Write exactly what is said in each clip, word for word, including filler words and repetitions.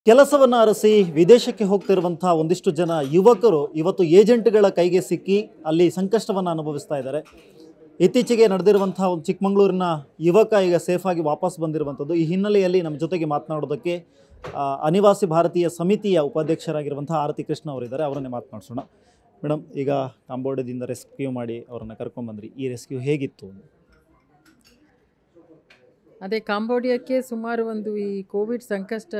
ಕೆಲಸವನ್ನು ಅರಸಿ ವಿದೇಶಕ್ಕೆ ಹೋಗ್ತಿರುವಂತಹ ಒಂದಿಷ್ಟು ಜನ ಯುವಕರು ಇವತ್ತು ಏಜೆಂಟ್ಗಳ ಕೈಗೆ ಸಿಕ್ಕಿ ಅಲ್ಲಿ ಸಂಕಷ್ಟವನ್ನು ಅನುಭವಿಸ್ತಾ ಇದ್ದಾರೆ. ಇತ್ತೀಚೆಗೆ ನಡೆದಿರುವಂತಹ ಒಂದು ಚಿಕ್ಕಮಗಳೂರಿನ ಯುವಕ ಈಗ ಸೇಫ್ ಆಗಿ ವಾಪಸ್ ಬಂದಿರುವಂಥದ್ದು. ಈ ಹಿನ್ನೆಲೆಯಲ್ಲಿ ನಮ್ಮ ಜೊತೆಗೆ ಮಾತನಾಡೋದಕ್ಕೆ ಅನಿವಾಸಿ ಭಾರತೀಯ ಸಮಿತಿಯ ಉಪಾಧ್ಯಕ್ಷರಾಗಿರುವಂತಹ ಆರತಿ ಕೃಷ್ಣ ಅವರಿದ್ದಾರೆ. ಅವರನ್ನೇ ಮಾತನಾಡಿಸೋಣ. ಮೇಡಮ್, ಈಗ ಕಾಂಬೋಡಿಯಾದಿಂದ ರೆಸ್ಕ್ಯೂ ಮಾಡಿ ಅವರನ್ನು ಕರ್ಕೊಂಡ್ಬಂದ್ರಿ. ಈ ರೆಸ್ಕ್ಯೂ ಹೇಗಿತ್ತು? ಅದೇ ಕಾಂಬೋಡಿಯಾಕ್ಕೆ ಸುಮಾರು ಒಂದು ಈ ಕೋವಿಡ್ ಸಂಕಷ್ಟ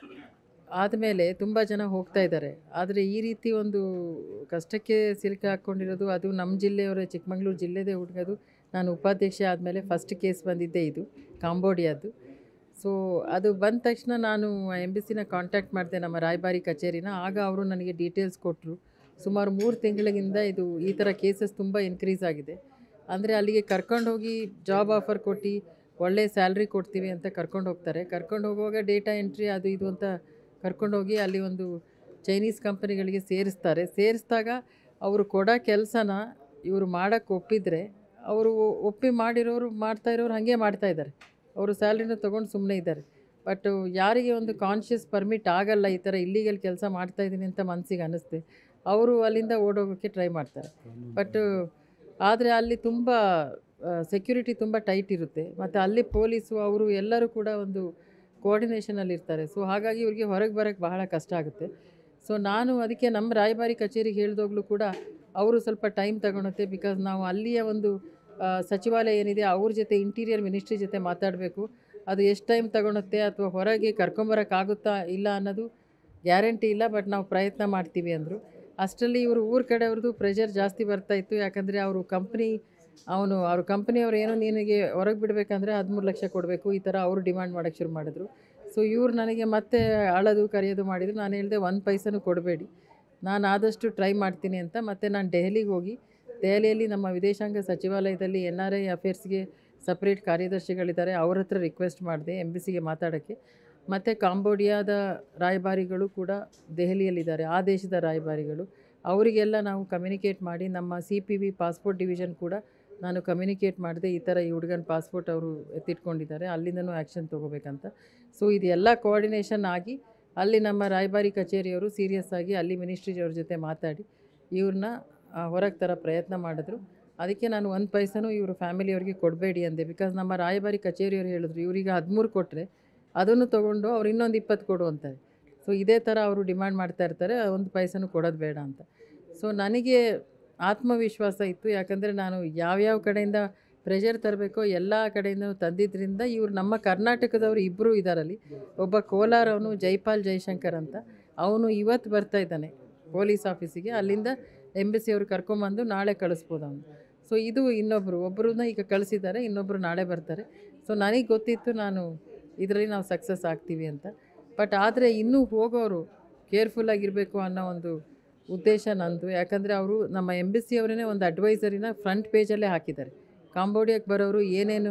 ಆದಮೇಲೆ ತುಂಬ ಜನ ಹೋಗ್ತಾ ಇದ್ದಾರೆ. ಆದರೆ ಈ ರೀತಿ ಒಂದು ಕಷ್ಟಕ್ಕೆ ಸಿಲುಕಿ ಹಾಕ್ಕೊಂಡಿರೋದು ಅದು ನಮ್ಮ ಜಿಲ್ಲೆಯವರ ಚಿಕ್ಕಮಗಳೂರು ಜಿಲ್ಲೆದೇ ಹುಡುಗದು. ನಾನು ಉಪಾಧ್ಯಕ್ಷೆ ಆದಮೇಲೆ ಫಸ್ಟ್ ಕೇಸ್ ಬಂದಿದ್ದೆ ಇದು ಕಾಂಬೋಡಿಯಾದ್ದು. ಸೊ ಅದು ಬಂದ ತಕ್ಷಣ ನಾನು ಎಂಬಸಿನ ಕಾಂಟ್ಯಾಕ್ಟ್ ಮಾಡಿದೆ, ನಮ್ಮ ರಾಯಭಾರಿ ಕಚೇರಿನ. ಆಗ ಅವರು ನನಗೆ ಡೀಟೇಲ್ಸ್ ಕೊಟ್ಟರು. ಸುಮಾರು ಮೂರು ತಿಂಗಳಿಂದ ಇದು ಈ ಥರ ಕೇಸಸ್ ತುಂಬ ಇನ್ಕ್ರೀಸ್ ಆಗಿದೆ. ಅಂದರೆ ಅಲ್ಲಿಗೆ ಕರ್ಕೊಂಡು ಹೋಗಿ ಜಾಬ್ ಆಫರ್ ಕೊಟ್ಟು ಒಳ್ಳೆ ಸ್ಯಾಲ್ರಿ ಕೊಡ್ತೀವಿ ಅಂತ ಕರ್ಕೊಂಡು ಹೋಗ್ತಾರೆ. ಕರ್ಕೊಂಡು ಹೋಗುವಾಗ ಡೇಟಾ ಎಂಟ್ರಿ ಅದು ಇದು ಅಂತ ಕರ್ಕೊಂಡೋಗಿ ಅಲ್ಲಿ ಒಂದು ಚೈನೀಸ್ ಕಂಪನಿಗಳಿಗೆ ಸೇರಿಸ್ತಾರೆ. ಸೇರಿಸಿದಾಗ ಅವರು ಕೊಡೋ ಕೆಲಸನ ಇವರು ಮಾಡೋಕ್ಕೆ ಒಪ್ಪಿದರೆ ಅವರು ಒಪ್ಪಿ ಮಾಡಿರೋರು ಮಾಡ್ತಾ ಇರೋರು ಹಾಗೆ ಮಾಡ್ತಾಯಿದ್ದಾರೆ. ಅವರು ಸ್ಯಾಲ್ರಿನ ತೊಗೊಂಡು ಸುಮ್ಮನೆ ಇದ್ದಾರೆ. ಬಟ್ ಯಾರಿಗೆ ಒಂದು ಕಾನ್ಷಿಯಸ್ ಪರ್ಮಿಟ್ ಆಗಲ್ಲ, ಈ ಥರ ಇಲ್ಲಿಗಲ್ ಕೆಲಸ ಮಾಡ್ತಾಯಿದ್ದೀನಿ ಅಂತ ಮನಸ್ಸಿಗೆ ಅನ್ನಿಸ್ತೆ, ಅವರು ಅಲ್ಲಿಂದ ಓಡೋಗೋಕ್ಕೆ ಟ್ರೈ ಮಾಡ್ತಾರೆ. ಬಟ್ ಆದರೆ ಅಲ್ಲಿ ತುಂಬ ಸೆಕ್ಯೂರಿಟಿ ತುಂಬ ಟೈಟ್ ಇರುತ್ತೆ. ಮತ್ತು ಅಲ್ಲಿ ಪೊಲೀಸು ಅವರು ಎಲ್ಲರೂ ಕೂಡ ಒಂದು ಕೋಆರ್ಡಿನೇಷನಲ್ಲಿ ಇರ್ತಾರೆ. ಸೊ ಹಾಗಾಗಿ ಇವ್ರಿಗೆ ಹೊರಗೆ ಬರೋಕ್ಕೆ ಬಹಳ ಕಷ್ಟ ಆಗುತ್ತೆ. ಸೊ ನಾನು ಅದಕ್ಕೆ ನಮ್ಮ ರಾಯಭಾರಿ ಕಚೇರಿಗೆ ಹೇಳಿದಾಗಲೂ ಕೂಡ ಅವರು ಸ್ವಲ್ಪ ಟೈಮ್ ತಗೊಳುತ್ತೆ. ಬಿಕಾಸ್ ನಾವು ಅಲ್ಲಿಯ ಒಂದು ಸಚಿವಾಲಯ ಏನಿದೆ ಅವ್ರ ಜೊತೆ ಇಂಟೀರಿಯರ್ ಮಿನಿಸ್ಟ್ರಿ ಜೊತೆ ಮಾತಾಡಬೇಕು. ಅದು ಎಷ್ಟು ಟೈಮ್ ತಗೊಳುತ್ತೆ ಅಥವಾ ಹೊರಗೆ ಕರ್ಕೊಂಬರೋಕ್ಕಾಗುತ್ತಾ ಇಲ್ಲ ಅನ್ನೋದು ಗ್ಯಾರಂಟಿ ಇಲ್ಲ. ಬಟ್ ನಾವು ಪ್ರಯತ್ನ ಮಾಡ್ತೀವಿ ಅಂದರು. ಅಷ್ಟರಲ್ಲಿ ಇವರು ಊರ ಕಡೆಯವ್ರದ್ದು ಪ್ರೆಷರ್ ಜಾಸ್ತಿ ಬರ್ತಾಯಿತ್ತು. ಯಾಕಂದರೆ ಅವರು ಕಂಪ್ನಿ ಅವನು ಅವ್ರ ಕಂಪ್ನಿಯವ್ರು ಏನೋ ನಿನಗೆ ಹೊರಗೆ ಬಿಡಬೇಕಂದ್ರೆ ಹದಿಮೂರು ಲಕ್ಷ ಕೊಡಬೇಕು, ಈ ಥರ ಅವರು ಡಿಮ್ಯಾಂಡ್ ಮಾಡೋಕ್ಕೆ ಶುರು ಮಾಡಿದ್ರು. ಸೊ ಇವ್ರು ನನಗೆ ಮತ್ತೆ ಅಳೋದು ಕರೆಯೋದು ಮಾಡಿದ್ರು. ನಾನು ಹೇಳಿದೆ ಒಂದು ಪೈಸನೂ ಕೊಡಬೇಡಿ, ನಾನು ಆದಷ್ಟು ಟ್ರೈ ಮಾಡ್ತೀನಿ ಅಂತ. ಮತ್ತು ನಾನು ದೆಹಲಿಗೆ ಹೋಗಿ ದೆಹಲಿಯಲ್ಲಿ ನಮ್ಮ ವಿದೇಶಾಂಗ ಸಚಿವಾಲಯದಲ್ಲಿ ಎನ್ ಆರ್ ಐ ಅಫೇರ್ಸ್ಗೆ ಸಪ್ರೇಟ್ ಕಾರ್ಯದರ್ಶಿಗಳಿದ್ದಾರೆ, ಅವ್ರ ಹತ್ರ ರಿಕ್ವೆಸ್ಟ್ ಮಾಡಿದೆ ಎಂಬಸಿಗೆ ಮಾತಾಡೋಕ್ಕೆ. ಮತ್ತು ಕಾಂಬೋಡಿಯಾದ ರಾಯಭಾರಿಗಳು ಕೂಡ ದೆಹಲಿಯಲ್ಲಿದ್ದಾರೆ, ಆ ದೇಶದ ರಾಯಭಾರಿಗಳು. ಅವರಿಗೆಲ್ಲ ನಾವು ಕಮ್ಯುನಿಕೇಟ್ ಮಾಡಿ ನಮ್ಮ C P V passport division ಕೂಡ ನಾನು ಕಮ್ಯುನಿಕೇಟ್ ಮಾಡಿದೆ, ಈ ಥರ ಈ ಹುಡುಗನ ಪಾಸ್ಪೋರ್ಟ್ ಅವರು ಎತ್ತಿಟ್ಕೊಂಡಿದ್ದಾರೆ, ಅಲ್ಲಿಂದನೂ ಆ್ಯಕ್ಷನ್ ತೊಗೋಬೇಕಂತ. ಸೊ ಇದೆಲ್ಲ ಕೋಆರ್ಡಿನೇಷನ್ ಆಗಿ ಅಲ್ಲಿ ನಮ್ಮ ರಾಯಭಾರಿ ಕಚೇರಿಯವರು ಸೀರಿಯಸ್ ಆಗಿ ಅಲ್ಲಿ ಮಿನಿಸ್ಟ್ರಿ ಅವ್ರ ಜೊತೆ ಮಾತಾಡಿ ಇವ್ರನ್ನ ಹೊರಗೆ ಥರ ಪ್ರಯತ್ನ ಮಾಡಿದ್ರು. ಅದಕ್ಕೆ ನಾನು ಒಂದು ಪೈಸನೂ ಇವರು ಫ್ಯಾಮಿಲಿಯವ್ರಿಗೆ ಕೊಡಬೇಡಿ ಅಂದೆ. ಬಿಕಾಸ್ ನಮ್ಮ ರಾಯಭಾರಿ ಕಚೇರಿಯವರು ಹೇಳಿದ್ರು ಇವ್ರಿಗೆ ಹದಿಮೂರು ಕೊಟ್ಟರೆ ಅದನ್ನು ತೊಗೊಂಡು ಅವ್ರು ಇನ್ನೊಂದು ಇಪ್ಪತ್ತು ಕೊಡು ಅಂತಾರೆ. ಸೊ ಇದೇ ಥರ ಅವರು ಡಿಮ್ಯಾಂಡ್ ಮಾಡ್ತಾ ಇರ್ತಾರೆ, ಒಂದು ಪೈಸನೂ ಕೊಡೋದು ಬೇಡ ಅಂತ. ಸೊ ನನಗೆ ಆತ್ಮವಿಶ್ವಾಸ ಇತ್ತು, ಯಾಕಂದರೆ ನಾನು ಯಾವ್ಯಾವ ಕಡೆಯಿಂದ ಪ್ರೆಷರ್ ತರಬೇಕೋ ಎಲ್ಲ ಕಡೆಯಿಂದ ತಂದಿದ್ದರಿಂದ ಇವರು ನಮ್ಮ ಕರ್ನಾಟಕದವರು ಇಬ್ಬರು ಇದ್ದಾರಲ್ಲಿ. ಒಬ್ಬ ಕೋಲಾರವನು ಜೈಪಾಲ್ ಜೈಶಂಕರ್ ಅಂತ, ಅವನು ಇವತ್ತು ಬರ್ತಾ ಇದ್ದಾನೆ ಪೊಲೀಸ್ ಆಫೀಸಿಗೆ. ಅಲ್ಲಿಂದ ಎಂಬಸಿ ಅವರು ಕರ್ಕೊಂಬಂದು ನಾಳೆ ಕಳಿಸ್ಬೋದು ಅವನು. ಸೊ ಇದು ಇನ್ನೊಬ್ಬರು ಒಬ್ಬರನ್ನ ಈಗ ಕಳಿಸಿದ್ದಾರೆ, ಇನ್ನೊಬ್ಬರು ನಾಳೆ ಬರ್ತಾರೆ. ಸೊ ನನಗೆ ಗೊತ್ತಿತ್ತು ನಾನು ಇದರಲ್ಲಿ ನಾವು ಸಕ್ಸಸ್ ಆಗ್ತೀವಿ ಅಂತ. ಬಟ್ ಆದರೆ ಇನ್ನೂ ಹೋಗೋರು ಕೇರ್ಫುಲ್ಲಾಗಿರಬೇಕು ಅನ್ನೋ ಒಂದು ಉದ್ದೇಶ ನಂದು. ಯಾಕಂದರೆ ಅವರು ನಮ್ಮ ಎಂಬಸಿ ಅವರೇ ಒಂದು ಅಡ್ವೈಸರಿನ ಫ್ರಂಟ್ ಪೇಜಲ್ಲೇ ಹಾಕಿದ್ದಾರೆ, ಕಾಂಬೋಡಿಯಾಕ್ಕೆ ಬರೋರು ಏನೇನು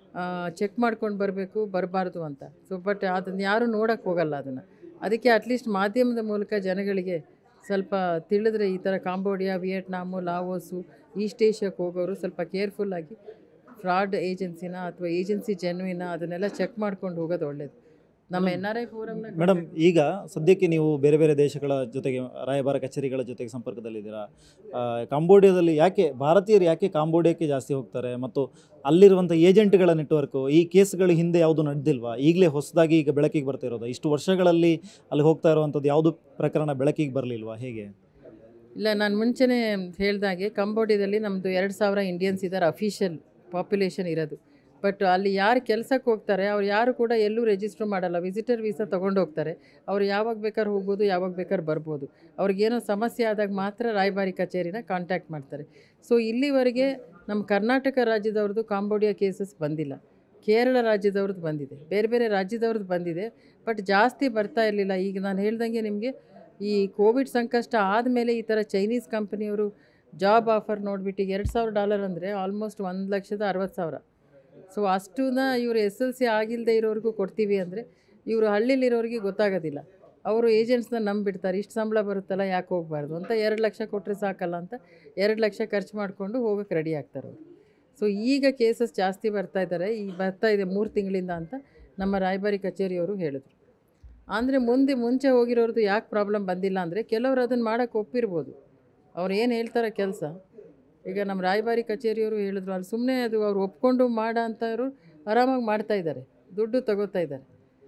ಚೆಕ್ ಮಾಡ್ಕೊಂಡು ಬರಬೇಕು ಬರಬಾರ್ದು ಅಂತ. ಸೊ ಬಟ್ ಅದನ್ನು ಯಾರೂ ನೋಡೋಕ್ಕೆ ಹೋಗಲ್ಲ ಅದನ್ನು. ಅದಕ್ಕೆ ಅಟ್ಲೀಸ್ಟ್ ಮಾಧ್ಯಮದ ಮೂಲಕ ಜನಗಳಿಗೆ ಸ್ವಲ್ಪ ತಿಳಿದ್ರೆ ಈ ಥರ ಕಾಂಬೋಡಿಯಾ, ವಿಯೆಟ್ನಾಮು, ಲಾವೋಸು, ಈಸ್ಟ್ ಏಷ್ಯಾಕ್ಕೆ ಹೋಗೋರು ಸ್ವಲ್ಪ ಕೇರ್ಫುಲ್ಲಾಗಿ ಫ್ರಾಡ್ ಏಜೆನ್ಸಿನ ಅಥವಾ ಏಜೆನ್ಸಿ ಜೆನ್ವಿನ ಅದನ್ನೆಲ್ಲ ಚೆಕ್ ಮಾಡ್ಕೊಂಡು ಹೋಗೋದು ಒಳ್ಳೆಯದು. ನಮ್ಮ ಎನ್ ಆರ್ ಐ ಫೋರಮ್ನ ಮೇಡಮ್, ಈಗ ಸದ್ಯಕ್ಕೆ ನೀವು ಬೇರೆ ಬೇರೆ ದೇಶಗಳ ಜೊತೆಗೆ ರಾಯಭಾರ ಕಚೇರಿಗಳ ಜೊತೆಗೆ ಸಂಪರ್ಕದಲ್ಲಿದ್ದೀರಾ. ಕಾಂಬೋಡಿಯಾದಲ್ಲಿ ಯಾಕೆ ಭಾರತೀಯರು ಯಾಕೆ ಕಾಂಬೋಡಿಯಾಕ್ಕೆ ಜಾಸ್ತಿ ಹೋಗ್ತಾರೆ ಮತ್ತು ಅಲ್ಲಿರುವಂಥ ಏಜೆಂಟ್ಗಳ ನೆಟ್ವರ್ಕು ಈ ಕೇಸ್ಗಳ ಹಿಂದೆ ಯಾವುದು ನಡೆದಿಲ್ವಾ? ಈಗಲೇ ಹೊಸದಾಗಿ ಈಗ ಬೆಳಕಿಗೆ ಬರ್ತಾ ಇರೋದು? ಇಷ್ಟು ವರ್ಷಗಳಲ್ಲಿ ಅಲ್ಲಿ ಹೋಗ್ತಾ ಇರುವಂಥದ್ದು ಯಾವುದು ಪ್ರಕರಣ ಬೆಳಕಿಗೆ ಬರಲಿಲ್ವಾ? ಹೇಗೆ? ಇಲ್ಲ, ನಾನು ಮುಂಚೆನೇ ಹೇಳಿದಾಗೆ ಕಾಂಬೋಡಿಯಾದಲ್ಲಿ ನಮ್ಮದು ಎರಡು ಸಾವಿರ ಇಂಡಿಯನ್ಸ್ ಇದ್ದಾರೆ ಅಫಿಷಿಯಲ್ ಪಾಪ್ಯುಲೇಷನ್ ಇರೋದು. ಬಟ್ ಅಲ್ಲಿ ಯಾರು ಕೆಲಸಕ್ಕೆ ಹೋಗ್ತಾರೆ ಅವ್ರು ಯಾರು ಕೂಡ ಎಲ್ಲೂ ರಿಜಿಸ್ಟ್ರ್ ಮಾಡಲ್ಲ, ವಿಸಿಟರ್ ವೀಸಾ ತೊಗೊಂಡು ಹೋಗ್ತಾರೆ. ಅವ್ರು ಯಾವಾಗ ಬೇಕಾದ್ರೆ ಹೋಗ್ಬೋದು, ಯಾವಾಗ ಬೇಕಾದ್ರೆ ಬರ್ಬೋದು. ಅವ್ರಿಗೇನೋ ಸಮಸ್ಯೆ ಆದಾಗ ಮಾತ್ರ ರಾಯಭಾರಿ ಕಚೇರಿನ ಕಾಂಟ್ಯಾಕ್ಟ್ ಮಾಡ್ತಾರೆ. ಸೊ ಇಲ್ಲಿವರೆಗೆ ನಮ್ಮ ಕರ್ನಾಟಕ ರಾಜ್ಯದವ್ರದ್ದು ಕಾಂಬೋಡಿಯಾ ಕೇಸಸ್ ಬಂದಿಲ್ಲ, ಕೇರಳ ರಾಜ್ಯದವ್ರದ್ದು ಬಂದಿದೆ, ಬೇರೆ ಬೇರೆ ರಾಜ್ಯದವ್ರದ್ದು ಬಂದಿದೆ. ಬಟ್ ಜಾಸ್ತಿ ಬರ್ತಾ ಇರಲಿಲ್ಲ. ಈಗ ನಾನು ಹೇಳ್ದಂಗೆ ನಿಮಗೆ ಈ ಕೋವಿಡ್ ಸಂಕಷ್ಟ ಆದಮೇಲೆ ಈ ಥರ ಚೈನೀಸ್ ಕಂಪ್ನಿಯವರು ಜಾಬ್ ಆಫರ್ ನೋಡಿಬಿಟ್ಟು ಎರಡು ಸಾವಿರ ಡಾಲರ್ ಅಂದರೆ ಆಲ್ಮೋಸ್ಟ್ ಒಂದು ಲಕ್ಷದ ಅರವತ್ತು ಸಾವಿರ. ಸೊ ಅಷ್ಟನ್ನ ಇವರು ಎಸ್ ಎಲ್ ಸಿ ಆಗಿಲ್ಲದೆ ಇರೋರಿಗೂ ಕೊಡ್ತೀವಿ ಅಂದರೆ ಇವರು ಹಳ್ಳಿಲಿರೋರಿಗೆ ಗೊತ್ತಾಗೋದಿಲ್ಲ. ಅವರು ಏಜೆಂಟ್ಸ್ನ ನಂಬಿಡ್ತಾರೆ, ಇಷ್ಟು ಸಂಬಳ ಬರುತ್ತಲ್ಲ ಯಾಕೆ ಹೋಗಬಾರ್ದು ಅಂತ. ಎರಡು ಲಕ್ಷ ಕೊಟ್ಟರೆ ಸಾಕಲ್ಲ ಅಂತ ಎರಡು ಲಕ್ಷ ಖರ್ಚು ಮಾಡಿಕೊಂಡು ಹೋಗೋಕ್ಕೆ ರೆಡಿ ಆಗ್ತಾರೆ ಅವರು. ಸೊ ಈಗ ಕೇಸಸ್ ಜಾಸ್ತಿ ಬರ್ತಾ ಇದ್ದಾರೆ, ಈ ಬರ್ತಾ ಇದೆ ಮೂರು ತಿಂಗಳಿಂದ ಅಂತ ನಮ್ಮ ರಾಯಭಾರಿ ಕಚೇರಿಯವರು ಹೇಳಿದ್ರು. ಅಂದರೆ ಮುಂದೆ ಮುಂಚೆ ಹೋಗಿರೋರ್ದು ಯಾಕೆ ಪ್ರಾಬ್ಲಮ್ ಬಂದಿಲ್ಲ ಅಂದರೆ ಕೆಲವರು ಅದನ್ನು ಮಾಡೋಕ್ಕೆ ಒಪ್ಪಿರ್ಬೋದು. ಅವ್ರು ಏನು ಹೇಳ್ತಾರೆ ಕೆಲಸ, ಈಗ ನಮ್ಮ ರಾಯಭಾರಿ ಕಚೇರಿಯವರು ಹೇಳಿದ್ರು, ಅಲ್ಲಿ ಸುಮ್ಮನೆ ಅದು ಅವ್ರು ಒಪ್ಕೊಂಡು ಮಾಡೋ ಅಂಥವ್ರು ಆರಾಮಾಗಿ ಮಾಡ್ತಾಯಿದ್ದಾರೆ, ದುಡ್ಡು ತಗೋತಾ ಇದ್ದಾರೆ.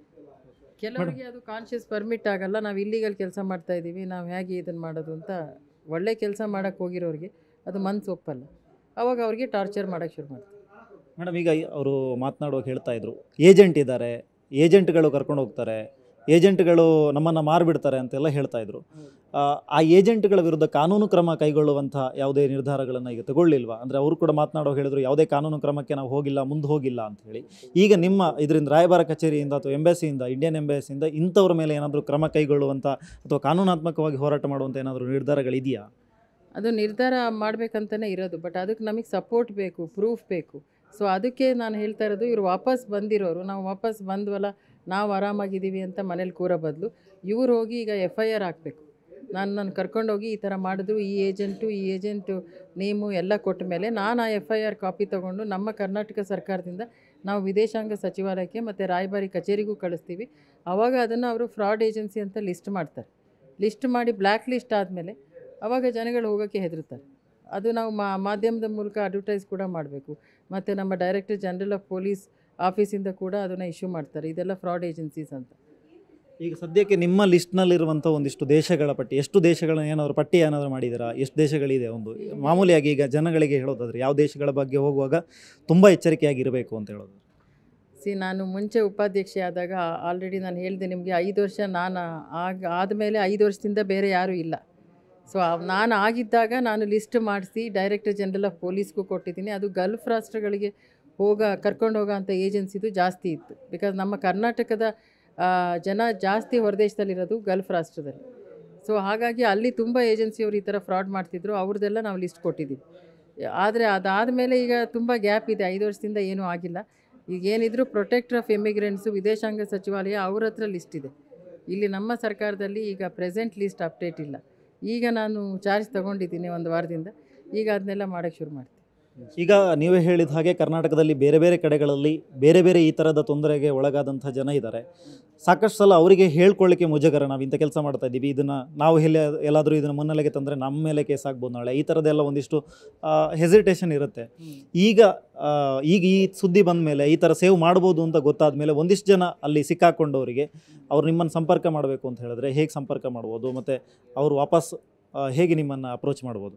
ಕೆಲವರಿಗೆ ಅದು ಕಾನ್ಷಿಯಸ್ ಪರ್ಮಿಟ್ ಆಗಲ್ಲ, ನಾವು ಇಲ್ಲಿಗಲ್ ಕೆಲಸ ಮಾಡ್ತಾಯಿದ್ದೀವಿ, ನಾವು ಹೇಗೆ ಇದನ್ನು ಮಾಡೋದು ಅಂತ. ಒಳ್ಳೆ ಕೆಲಸ ಮಾಡೋಕ್ಕೆ ಹೋಗಿರೋರಿಗೆ ಅದು ಮನಸ್ಸು ಒಪ್ಪಲ್ಲ, ಅವಾಗ ಅವ್ರಿಗೆ ಟಾರ್ಚರ್ ಮಾಡೋಕ್ಕೆ ಶುರು ಮಾಡ್ತಾರೆ. ಮೇಡಮ್, ಈಗ ಅವರು ಮಾತನಾಡುವಾಗ ಹೇಳ್ತಾ ಇದ್ರು, ಏಜೆಂಟ್ ಇದ್ದಾರೆ, ಏಜೆಂಟ್ಗಳು ಕರ್ಕೊಂಡು ಹೋಗ್ತಾರೆ, ಏಜೆಂಟ್ಗಳು ನಮ್ಮನ್ನು ಮಾರಿಬಿಡ್ತಾರೆ ಅಂತೆಲ್ಲ ಹೇಳ್ತಾ ಇದ್ರು. ಆ ಏಜೆಂಟ್ಗಳ ವಿರುದ್ಧ ಕಾನೂನು ಕ್ರಮ ಕೈಗೊಳ್ಳುವಂಥ ಯಾವುದೇ ನಿರ್ಧಾರಗಳನ್ನು ಈಗ ತಗೊಳ್ಳಿಲ್ವಾ? ಅಂದರೆ ಅವರು ಕೂಡ ಮಾತನಾಡುವಾಗ ಹೇಳಿದ್ರು, ಯಾವುದೇ ಕಾನೂನು ಕ್ರಮಕ್ಕೆ ನಾವು ಹೋಗಿಲ್ಲ, ಮುಂದೆ ಹೋಗಿಲ್ಲ ಅಂತ ಹೇಳಿ. ಈಗ ನಿಮ್ಮ ಇದರಿಂದ ರಾಯಭಾರ ಕಚೇರಿಯಿಂದ ಅಥವಾ ಎಂಬಸಿಯಿಂದ, ಇಂಡಿಯನ್ ಎಂಬಸಿಯಿಂದ ಇಂಥವ್ರ ಮೇಲೆ ಏನಾದರೂ ಕ್ರಮ ಕೈಗೊಳ್ಳುವಂಥ ಅಥವಾ ಕಾನೂನಾತ್ಮಕವಾಗಿ ಹೋರಾಟ ಮಾಡುವಂಥ ಏನಾದರೂ ನಿರ್ಧಾರಗಳಿದೆಯಾ? ಅದು ನಿರ್ಧಾರ ಮಾಡಬೇಕಂತಲೇ ಇರೋದು, ಬಟ್ ಅದಕ್ಕೆ ನಮಗೆ ಸಪೋರ್ಟ್ ಬೇಕು, ಪ್ರೂಫ್ ಬೇಕು. ಸೊ ಅದಕ್ಕೆ ನಾನು ಹೇಳ್ತಾ ಇರೋದು, ಇವರು ವಾಪಸ್ ಬಂದಿರೋರು, ನಾವು ವಾಪಸ್ ಬಂದ್ವಲ್ಲ, ನಾವು ಆರಾಮಾಗಿದ್ದೀವಿ ಅಂತ ಮನೇಲಿ ಕೂರೋ ಬದಲು ಇವ್ರು ಹೋಗಿ ಈಗ ಎಫ್ ಐ ಆರ್ ಹಾಕಬೇಕು. ನಾನು ನಾನು ಕರ್ಕೊಂಡೋಗಿ ಈ ಥರ ಮಾಡಿದ್ರು, ಈ ಏಜೆಂಟು ಈ ಏಜೆಂಟು ನೇಮು ಎಲ್ಲ ಕೊಟ್ಟ ಮೇಲೆ ನಾನು ಆ ಎಫ್ ಐ ಆರ್ ಕಾಪಿ ತೊಗೊಂಡು ನಮ್ಮ ಕರ್ನಾಟಕ ಸರ್ಕಾರದಿಂದ ನಾವು ವಿದೇಶಾಂಗ ಸಚಿವಾಲಯಕ್ಕೆ ಮತ್ತು ರಾಯಭಾರಿ ಕಚೇರಿಗೂ ಕಳಿಸ್ತೀವಿ. ಆವಾಗ ಅದನ್ನು ಅವರು ಫ್ರಾಡ್ ಏಜೆನ್ಸಿ ಅಂತ ಲಿಸ್ಟ್ ಮಾಡ್ತಾರೆ. ಲಿಸ್ಟ್ ಮಾಡಿ ಬ್ಲ್ಯಾಕ್ ಲಿಸ್ಟ್ ಆದಮೇಲೆ ಆವಾಗ ಜನಗಳು ಹೋಗೋಕ್ಕೆ ಹೆದರುತ್ತಾರೆ. ಅದು ನಾವು ಮಾಧ್ಯಮದ ಮೂಲಕ ಅಡ್ವರ್ಟೈಸ್ ಕೂಡ ಮಾಡಬೇಕು. ಮತ್ತು ನಮ್ಮ ಡೈರೆಕ್ಟರ್ ಜನರಲ್ ಆಫ್ ಪೊಲೀಸ್ ಆಫೀಸಿಂದ ಕೂಡ ಅದನ್ನು ಇಶ್ಯೂ ಮಾಡ್ತಾರೆ, ಇದೆಲ್ಲ ಫ್ರಾಡ್ ಏಜೆನ್ಸೀಸ್ ಅಂತ. ಈಗ ಸದ್ಯಕ್ಕೆ ನಿಮ್ಮ ಲಿಸ್ಟ್ನಲ್ಲಿರುವಂಥ ಒಂದಿಷ್ಟು ದೇಶಗಳ ಪಟ್ಟಿ, ಎಷ್ಟು ದೇಶಗಳನ್ನ ಏನಾದರೂ ಪಟ್ಟಿ ಏನಾದರೂ ಮಾಡಿದ್ದೀರಾ? ಎಷ್ಟು ದೇಶಗಳಿದೆ? ಒಂದು ಮಾಮೂಲಿಯಾಗಿ ಈಗ ಜನಗಳಿಗೆ ಹೇಳೋದಾದರೆ ಯಾವ ದೇಶಗಳ ಬಗ್ಗೆ ಹೋಗುವಾಗ ತುಂಬ ಎಚ್ಚರಿಕೆಯಾಗಿರಬೇಕು ಅಂತ ಹೇಳೋದು? ಸಿ, ನಾನು ಮುಂಚೆ ಉಪಾಧ್ಯಕ್ಷೆ ಆದಾಗ ಆಲ್ರೆಡಿ ನಾನು ಹೇಳಿದೆ ನಿಮಗೆ, ಐದು ವರ್ಷ ನಾನು ಆಗ ಆದಮೇಲೆ ಐದು ವರ್ಷದಿಂದ ಬೇರೆ ಯಾರೂ ಇಲ್ಲ. ಸೊ ನಾನು ಆಗಿದ್ದಾಗ ನಾನು ಲಿಸ್ಟ್ ಮಾಡಿಸಿ ಡೈರೆಕ್ಟರ್ ಜನರಲ್ ಆಫ್ ಪೊಲೀಸ್ಗೂ ಕೊಟ್ಟಿದ್ದೀನಿ. ಅದು ಗಲ್ಫ್ ರಾಷ್ಟ್ರಗಳಿಗೆ ಹೋಗ ಕರ್ಕೊಂಡು ಹೋಗೋ ಅಂಥ ಏಜೆನ್ಸಿದು ಜಾಸ್ತಿ ಇತ್ತು. ಬಿಕಾಸ್ ನಮ್ಮ ಕರ್ನಾಟಕದ ಜನ ಜಾಸ್ತಿ ಹೊರದೇಶದಲ್ಲಿರೋದು ಗಲ್ಫ್ ರಾಷ್ಟ್ರದಲ್ಲಿ. ಸೊ ಹಾಗಾಗಿ ಅಲ್ಲಿ ತುಂಬ ಏಜೆನ್ಸಿಯವರು ಈ ಥರ ಫ್ರಾಡ್ ಮಾಡ್ತಿದ್ರು, ಅವ್ರದ್ದೆಲ್ಲ ನಾವು ಲಿಸ್ಟ್ ಕೊಟ್ಟಿದ್ದೀವಿ. ಆದರೆ ಅದಾದಮೇಲೆ ಈಗ ತುಂಬ ಗ್ಯಾಪ್ ಇದೆ, ಐದು ವರ್ಷದಿಂದ ಏನೂ ಆಗಿಲ್ಲ. ಈಗ ಏನಿದ್ರು ಪ್ರೊಟೆಕ್ಟರ್ ಆಫ್ ಇಮಿಗ್ರೆಂಟ್ಸು ವಿದೇಶಾಂಗ ಸಚಿವಾಲಯ ಅವ್ರ ಹತ್ರ ಲಿಸ್ಟ್ ಇದೆ. ಇಲ್ಲಿ ನಮ್ಮ ಸರ್ಕಾರದಲ್ಲಿ ಈಗ ಪ್ರೆಸೆಂಟ್ ಲಿಸ್ಟ್ ಅಪ್ಡೇಟ್ ಇಲ್ಲ. ಈಗ ನಾನು ಚಾರ್ಜ್ ತೊಗೊಂಡಿದ್ದೀನಿ ಒಂದು ವಾರದಿಂದ, ಈಗ ಅದನ್ನೆಲ್ಲ ಮಾಡೋಕ್ಕೆ ಶುರು ಮಾಡ್ತೀನಿ. ಈಗ ನೀವೇ ಹೇಳಿದ ಹಾಗೆ ಕರ್ನಾಟಕದಲ್ಲಿ ಬೇರೆ ಬೇರೆ ಕಡೆಗಳಲ್ಲಿ ಬೇರೆ ಬೇರೆ ಈ ಥರದ ತೊಂದರೆಗೆ ಒಳಗಾದಂಥ ಜನ ಇದ್ದಾರೆ. ಸಾಕಷ್ಟು ಸಲ ಅವರಿಗೆ ಹೇಳ್ಕೊಳ್ಳಿಕ್ಕೆ ಮುಜುಗರ, ನಾವು ಇಂಥ ಕೆಲಸ ಮಾಡ್ತಾ ಇದ್ದೀವಿ, ಇದನ್ನು ನಾವು ಎಲ್ಲೇ ಎಲ್ಲಾದರೂ ಇದನ್ನು ಮುನ್ನೆಲೆಗೆ ತಂದರೆ ನಮ್ಮ ಮೇಲೆ ಕೇಸ್ ಆಗ್ಬೋದು ನಾಳೆ, ಈ ಥರದ್ದೆಲ್ಲ ಒಂದಿಷ್ಟು ಹೆಸಿಟೇಷನ್ ಇರುತ್ತೆ. ಈಗ ಈಗ ಈ ಸುದ್ದಿ ಬಂದ ಮೇಲೆ ಈ ಥರ ಸೇವ್ ಮಾಡ್ಬೋದು ಅಂತ ಗೊತ್ತಾದ ಮೇಲೆ ಒಂದಿಷ್ಟು ಜನ ಅಲ್ಲಿ ಸಿಕ್ಕಾಕೊಂಡವರಿಗೆ ಅವ್ರು ನಿಮ್ಮನ್ನು ಸಂಪರ್ಕ ಮಾಡಬೇಕು ಅಂತ ಹೇಳಿದ್ರೆ ಹೇಗೆ ಸಂಪರ್ಕ ಮಾಡ್ಬೋದು, ಮತ್ತು ಅವರು ವಾಪಸ್ ಹೇಗೆ ನಿಮ್ಮನ್ನು ಅಪ್ರೋಚ್ ಮಾಡ್ಬೋದು?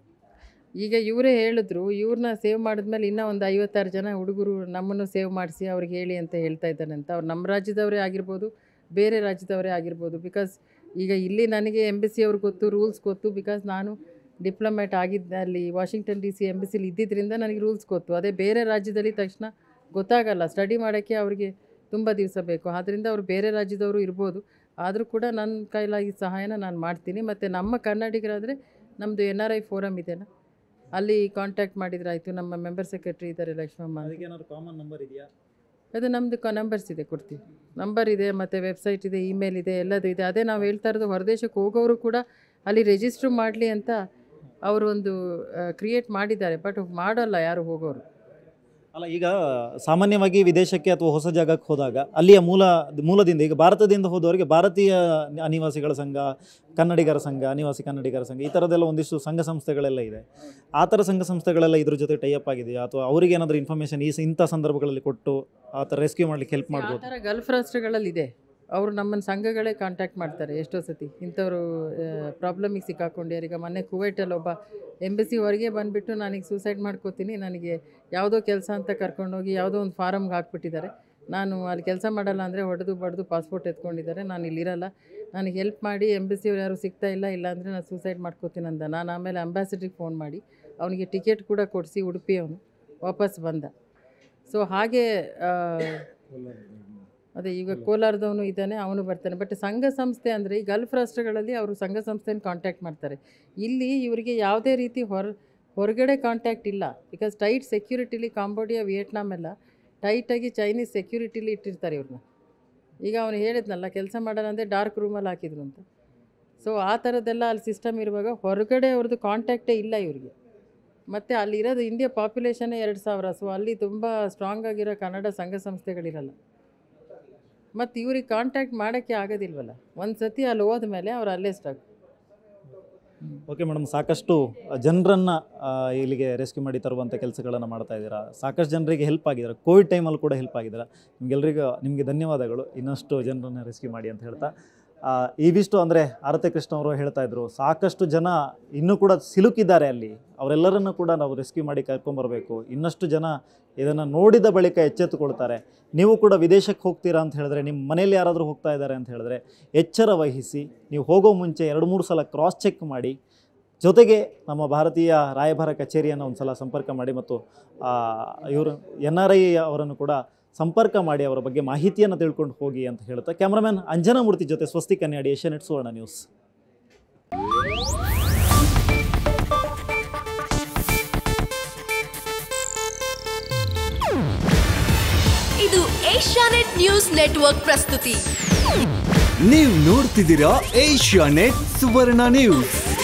ಈಗ ಇವರೇ ಹೇಳಿದ್ರು, ಇವ್ರನ್ನ ಸೇವ್ ಮಾಡಿದ್ಮೇಲೆ ಇನ್ನೂ ಒಂದು ಐವತ್ತಾರು ಜನ ಹುಡುಗರು ನಮ್ಮನ್ನು ಸೇವ್ ಮಾಡಿಸಿ ಅವ್ರಿಗೆ ಹೇಳಿ ಅಂತ ಹೇಳ್ತಾ ಇದ್ದಾನೆ ಅಂತ. ಅವ್ರು ನಮ್ಮ ರಾಜ್ಯದವರೇ ಆಗಿರ್ಬೋದು, ಬೇರೆ ರಾಜ್ಯದವರೇ ಆಗಿರ್ಬೋದು. ಬಿಕಾಸ್ ಈಗ ಇಲ್ಲಿ ನನಗೆ ಎಂಬಸಿ ಅವ್ರಿಗೆ ಗೊತ್ತು, ರೂಲ್ಸ್ ಗೊತ್ತು. ಬಿಕಾಸ್ ನಾನು ಡಿಪ್ಲೊಮ್ಯಾಟ್ ಆಗಿದ್ದೆ, ಅಲ್ಲಿ ವಾಷಿಂಗ್ಟನ್ ಡಿ ಸಿ ಎಂಬಸಿಲಿ ಇದ್ದಿದ್ದರಿಂದ ನನಗೆ ರೂಲ್ಸ್ ಗೊತ್ತು. ಅದೇ ಬೇರೆ ರಾಜ್ಯದಲ್ಲಿ ತಕ್ಷಣ ಗೊತ್ತಾಗಲ್ಲ, ಸ್ಟಡಿ ಮಾಡೋಕ್ಕೆ ಅವ್ರಿಗೆ ತುಂಬ ದಿವಸ ಬೇಕು. ಆದ್ದರಿಂದ ಅವರು ಬೇರೆ ರಾಜ್ಯದವರು ಇರ್ಬೋದು, ಆದರೂ ಕೂಡ ನನ್ನ ಕೈಲಾಗಿದ್ದ ಸಹಾಯನ ನಾನು ಮಾಡ್ತೀನಿ. ಮತ್ತು ನಮ್ಮ ಕನ್ನಡಿಗರಾದರೆ ನಮ್ಮದು ಎನ್ ಆರ್ ಐ ಫೋರಮ್ ಇದೆಯಲ್ಲ, ಅಲ್ಲಿ ಕಾಂಟ್ಯಾಕ್ಟ್ ಮಾಡಿದ್ರೆ ಆಯಿತು. ನಮ್ಮ ಮೆಂಬರ್ ಸೆಕ್ರೆಟ್ರಿ ಇದ್ದಾರೆ ಲಕ್ಷ್ಮಮ್ಮ. ಅದಕ್ಕೇನಾದ್ರು ಕಾಮನ್ ನಂಬರ್ ಇದೆಯಾ? ಅದು ನಮ್ಮದು ಕ ನಂಬರ್ಸ್ ಇದೆ, ಕೊಡ್ತೀವಿ. ನಂಬರ್ ಇದೆ, ಮತ್ತು ವೆಬ್ಸೈಟ್ ಇದೆ, ಇಮೇಲ್ ಇದೆ, ಎಲ್ಲದೂ ಇದೆ. ಅದೇ ನಾವು ಹೇಳ್ತಾ ಇರೋದು, ಹೊರದೇಶಕ್ಕೆ ಹೋಗೋರು ಕೂಡ ಅಲ್ಲಿ ರಿಜಿಸ್ಟ್ರ್ ಮಾಡಲಿ ಅಂತ ಅವರು ಒಂದು ಕ್ರಿಯೇಟ್ ಮಾಡಿದ್ದಾರೆ. ಬಟ್ ಮಾಡೋಲ್ಲ ಯಾರು ಹೋಗೋರು. ಅಲ್ಲ, ಈಗ ಸಾಮಾನ್ಯವಾಗಿ ವಿದೇಶಕ್ಕೆ ಅಥವಾ ಹೊಸ ಜಾಗಕ್ಕೆ ಹೋದಾಗ ಅಲ್ಲಿಯ ಮೂಲ ಮೂಲದಿಂದ ಈಗ ಭಾರತದಿಂದ ಹೋದವರಿಗೆ ಭಾರತೀಯ ಅನಿವಾಸಿಗಳ ಸಂಘ, ಕನ್ನಡಿಗರ ಸಂಘ, ಅನಿವಾಸಿ ಕನ್ನಡಿಗರ ಸಂಘ, ಈ ಥರದ್ದೆಲ್ಲ ಒಂದಿಷ್ಟು ಸಂಘ ಸಂಸ್ಥೆಗಳೆಲ್ಲ ಇದೆ. ಆ ಥರ ಸಂಘ ಸಂಸ್ಥೆಗಳೆಲ್ಲ ಇದ್ರ ಜೊತೆ ಟೈಅಪ್ ಆಗಿದೆಯಾ, ಅಥವಾ ಅವರಿಗೆ ಏನಾದರೂ ಇನ್ಫಾರ್ಮೇಷನ್ ಈ ಇಂಥ ಸಂದರ್ಭಗಳಲ್ಲಿ ಕೊಟ್ಟು ಆ ಥರ ರೆಸ್ಕ್ಯೂ ಮಾಡಲಿಕ್ಕೆ ಹೆಲ್ಪ್ ಮಾಡ್ಬೋದು? ಆ ಥರ ಗಲ್ಫ್ ರಾಷ್ಟ್ರಗಳಲ್ಲಿ ಇದೆ. ಅವರು ನಮ್ಮನ್ನು ಸಂಘಗಳೇ ಕಾಂಟ್ಯಾಕ್ಟ್ ಮಾಡ್ತಾರೆ ಎಷ್ಟೋ ಸತಿ. ಇಂಥವ್ರು ಪ್ರಾಬ್ಲಮಿಗೆ ಸಿಕ್ಕಾಕೊಂಡಿದ್ದಾರೆ. ಈಗ ಮೊನ್ನೆ ಕುವೈಟಲ್ಲಿ ಒಬ್ಬ ಎಂಬಸಿ ಹೊರಗೆ ಬಂದುಬಿಟ್ಟು ನನಗೆ ಸೂಸೈಡ್ ಮಾಡ್ಕೋತೀನಿ, ನನಗೆ ಯಾವುದೋ ಕೆಲಸ ಅಂತ ಕರ್ಕೊಂಡೋಗಿ ಯಾವುದೋ ಒಂದು ಫಾರಮ್ಗೆ ಹಾಕ್ಬಿಟ್ಟಿದ್ದಾರೆ, ನಾನು ಅಲ್ಲಿ ಕೆಲಸ ಮಾಡಲ್ಲ ಅಂದರೆ ಹೊಡೆದು ಬಡ್ದು ಪಾಸ್ಪೋರ್ಟ್ ಎತ್ಕೊಂಡಿದ್ದಾರೆ, ನಾನು ಇಲ್ಲಿರಲ್ಲ, ನನಗೆ ಹೆಲ್ಪ್ ಮಾಡಿ, ಎಂಬಸಿಯವ್ರು ಯಾರು ಸಿಗ್ತಾ ಇಲ್ಲ, ಇಲ್ಲಾಂದರೆ ನಾನು ಸೂಸೈಡ್ ಮಾಡ್ಕೋತೀನಿ ಅಂದ. ನಾನು ಆಮೇಲೆ ಅಂಬಾಸಿಡ್ರಿಗೆ ಫೋನ್ ಮಾಡಿ ಅವನಿಗೆ ಟಿಕೆಟ್ ಕೂಡ ಕೊಡಿಸಿ ಉಡುಪಿ ಅವನು ವಾಪಸ್ ಬಂದ. ಸೊ ಹಾಗೆ ಅದೇ ಈಗ ಕೋಲಾರದವನು ಇದ್ದಾನೆ, ಅವನು ಬರ್ತಾನೆ. ಬಟ್ ಸಂಘ ಸಂಸ್ಥೆ ಅಂದರೆ ಈ ಗಲ್ಫ್ ರಾಷ್ಟ್ರಗಳಲ್ಲಿ ಅವರು ಸಂಘ ಸಂಸ್ಥೆನ ಕಾಂಟ್ಯಾಕ್ಟ್ ಮಾಡ್ತಾರೆ. ಇಲ್ಲಿ ಇವರಿಗೆ ಯಾವುದೇ ರೀತಿ ಹೊರ ಹೊರಗಡೆ ಕಾಂಟ್ಯಾಕ್ಟ್ ಇಲ್ಲ. ಬಿಕಾಸ್ ಟೈಟ್ ಸೆಕ್ಯೂರಿಟಿಲಿ ಕಾಂಬೋಡಿಯಾ, ವಿಯೆಟ್ನಾಮ್ ಎಲ್ಲ ಟೈಟಾಗಿ ಚೈನೀಸ್ ಸೆಕ್ಯೂರಿಟಿಲಿ ಇಟ್ಟಿರ್ತಾರೆ ಇವ್ರನ್ನ. ಈಗ ಅವನು ಹೇಳಿದ್ನಲ್ಲ, ಕೆಲಸ ಮಾಡೋಣ ಅಂದರೆ ಡಾರ್ಕ್ ರೂಮಲ್ಲಿ ಹಾಕಿದ್ರು ಅಂತ. ಸೊ ಆ ಥರದ್ದೆಲ್ಲ ಅಲ್ಲಿ ಸಿಸ್ಟಮ್ ಇರುವಾಗ ಹೊರಗಡೆ ಅವ್ರದ್ದು ಕಾಂಟ್ಯಾಕ್ಟೇ ಇಲ್ಲ ಇವರಿಗೆ. ಮತ್ತು ಅಲ್ಲಿರೋದು ಇಂಡಿಯಾ ಪಾಪ್ಯುಲೇಷನ್ನೇ ಎರಡು ಸಾವಿರ. ಸೊ ಅಲ್ಲಿ ತುಂಬ ಸ್ಟ್ರಾಂಗ್ ಆಗಿರೋ ಕನ್ನಡ ಸಂಘ ಸಂಸ್ಥೆಗಳಿರಲ್ಲ. ಮತ್ತು ಇವ್ರಿಗೆ ಕಾಂಟ್ಯಾಕ್ಟ್ ಮಾಡೋಕ್ಕೆ ಆಗೋದಿಲ್ವಲ್ಲ. ಒಂದು ಸತಿ ಅಲ್ಲಿ ಹೋದ್ಮೇಲೆ ಅವ್ರು ಅಲ್ಲೇ ಸ್ಟಾಕ್. ಓಕೆ ಮೇಡಮ್, ಸಾಕಷ್ಟು ಜನರನ್ನು ಇಲ್ಲಿಗೆ ರೆಸ್ಕ್ಯೂ ಮಾಡಿ ತರುವಂಥ ಕೆಲಸಗಳನ್ನು ಮಾಡ್ತಾ ಇದ್ದೀರಾ. ಸಾಕಷ್ಟು ಜನರಿಗೆ ಹೆಲ್ಪ್ ಆಗಿದ್ದಾರೆ. ಕೋವಿಡ್ ಟೈಮಲ್ಲಿ ಕೂಡ ಹೆಲ್ಪ್ ಆಗಿದ್ದಾರೆ. ನಿಮಗೆಲ್ಲರಿಗೂ ನಿಮಗೆ ಧನ್ಯವಾದಗಳು. ಇನ್ನಷ್ಟು ಜನರನ್ನು ರೆಸ್ಕ್ಯೂ ಮಾಡಿ ಅಂತ ಹೇಳ್ತಾ ಇವಿಷ್ಟು ಅಂದರೆ ಆರತಿ ಕೃಷ್ಣ ಅವರು ಹೇಳ್ತಾ ಇದ್ರು, ಸಾಕಷ್ಟು ಜನ ಇನ್ನೂ ಕೂಡ ಸಿಲುಕಿದ್ದಾರೆ ಅಲ್ಲಿ. ಅವರೆಲ್ಲರನ್ನು ಕೂಡ ನಾವು ರೆಸ್ಕ್ಯೂ ಮಾಡಿ ಕರ್ಕೊಂಬರಬೇಕು. ಇನ್ನಷ್ಟು ಜನ ಇದನ್ನು ನೋಡಿದ ಬಳಿಕ ಎಚ್ಚೆತ್ತುಕೊಳ್ತಾರೆ. ನೀವು ಕೂಡ ವಿದೇಶಕ್ಕೆ ಹೋಗ್ತೀರಾ ಅಂತ ಹೇಳಿದ್ರೆ, ನಿಮ್ಮ ಮನೇಲಿ ಯಾರಾದರೂ ಹೋಗ್ತಾ ಇದ್ದಾರೆ ಅಂತ ಹೇಳಿದ್ರೆ ಎಚ್ಚರ ವಹಿಸಿ. ನೀವು ಹೋಗೋ ಮುಂಚೆ ಎರಡು ಮೂರು ಸಲ ಕ್ರಾಸ್ ಚೆಕ್ ಮಾಡಿ. ಜೊತೆಗೆ ನಮ್ಮ ಭಾರತೀಯ ರಾಯಭಾರ ಕಚೇರಿಯನ್ನು ಒಂದು ಸಲ ಸಂಪರ್ಕ ಮಾಡಿ ಮತ್ತು ಇವರು ಎನ್ ಆರ್ ಐ ಅವರನ್ನು ಕೂಡ ಸಂಪರ್ಕ ಮಾಡಿ ಅವರ ಬಗ್ಗೆ ಮಾಹಿತಿಯನ್ನು ತಿಳ್ಕೊಂಡು ಹೋಗಿ ಅಂತ ಹೇಳ್ತಾ ಕ್ಯಾಮ್ರಾಮನ್ ಅಂಜನಾ ಮೂರ್ತಿ ಜೊತೆ ಸ್ವಸ್ತಿ ಕನ್ಯಾಡಿ, ಏಷ್ಯಾನೆಟ್ ಸುವರ್ಣ ನ್ಯೂಸ್. ಇದು ಏಷ್ಯಾನೆಟ್ ನ್ಯೂಸ್ ನೆಟ್ವರ್ಕ್ ಪ್ರಸ್ತುತಿ. ನೀವು ನೋಡ್ತಿದ್ದೀರಾ ಏಷ್ಯಾನೆಟ್ ಸುವರ್ಣ ನ್ಯೂಸ್.